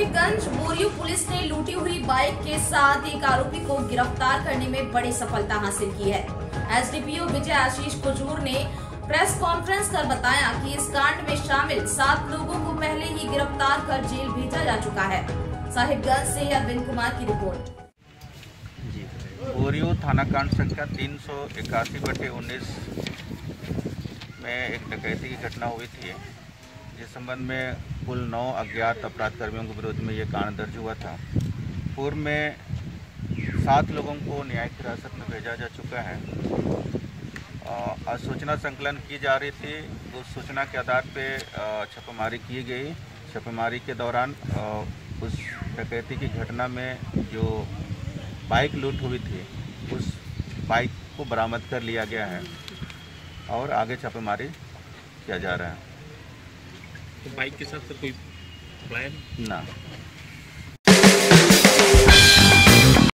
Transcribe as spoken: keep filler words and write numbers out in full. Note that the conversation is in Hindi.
साहिबगंज बोरियो पुलिस ने लूटी हुई बाइक के साथ एक आरोपी को गिरफ्तार करने में बड़ी सफलता हासिल की है। एसडीपीओ विजय आशीष कुजूर ने प्रेस कॉन्फ्रेंस कर बताया कि इस कांड में शामिल सात लोगों को पहले ही गिरफ्तार कर जेल भेजा जा चुका है। साहिबगंज से अरविंद कुमार की रिपोर्ट। जी, बोरियो थाना कांड संख्या तीन सौ इक्यासी बटे उन्नीस में एक डकैती की घटना हुई थी, जिस संबंध में कुल नौ अज्ञात अपराध कर्मियों के विरुद्ध में ये कांड दर्ज हुआ था। पूर्व में सात लोगों को न्यायिक हिरासत में भेजा जा चुका है। आज सूचना संकलन की जा रही थी, उस सूचना के आधार पे छापेमारी की गई। छापेमारी के दौरान उस डकैती की घटना में जो बाइक लूट हुई थी, उस बाइक को बरामद कर लिया गया है और आगे छापेमारी किया जा रहा है। तो बाइक के साथ सर कोई प्लान ना